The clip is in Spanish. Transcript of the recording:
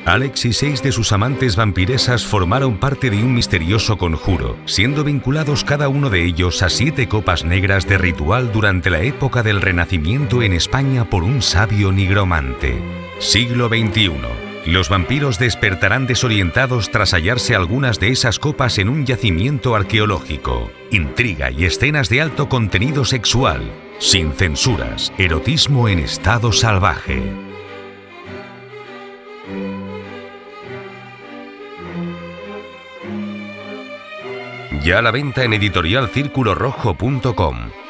Alex y 6 de sus amantes vampiresas formaron parte de un misterioso conjuro, siendo vinculados cada uno de ellos a 7 copas negras de ritual durante la época del Renacimiento en España por un sabio nigromante. Siglo XXI. Los vampiros despertarán desorientados tras hallarse algunas de esas copas en un yacimiento arqueológico. Intriga y escenas de alto contenido sexual, sin censuras, erotismo en estado salvaje. Ya a la venta en editorialcirculorrojo.com.